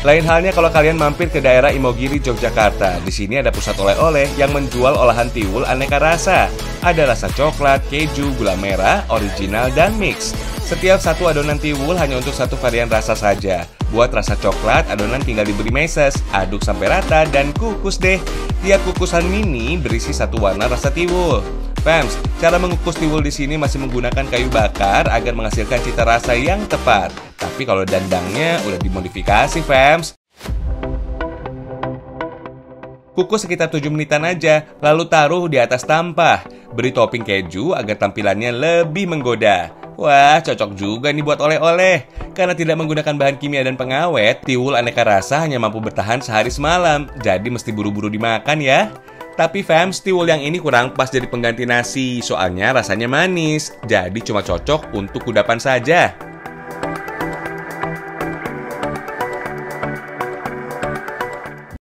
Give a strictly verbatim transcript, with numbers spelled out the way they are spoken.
Lain halnya kalau kalian mampir ke daerah Imogiri, Yogyakarta. Di sini ada pusat oleh-oleh yang menjual olahan tiwul aneka rasa. Ada rasa coklat, keju, gula merah, original, dan mix. Setiap satu adonan tiwul hanya untuk satu varian rasa saja. Buat rasa coklat, adonan tinggal diberi meses, aduk sampai rata, dan kukus deh. Tiap kukusan mini berisi satu warna rasa tiwul. Fams, cara mengukus tiwul di sini masih menggunakan kayu bakar agar menghasilkan cita rasa yang tepat. Tapi kalau dandangnya udah dimodifikasi, Fams. Kukus sekitar tujuh menitan aja, lalu taruh di atas tampah. Beri topping keju agar tampilannya lebih menggoda. Wah, cocok juga nih buat oleh-oleh. Karena tidak menggunakan bahan kimia dan pengawet, tiwul aneka rasa hanya mampu bertahan sehari semalam. Jadi mesti buru-buru dimakan ya. Tapi fams, tiwul yang ini kurang pas jadi pengganti nasi. Soalnya rasanya manis. Jadi cuma cocok untuk kudapan saja.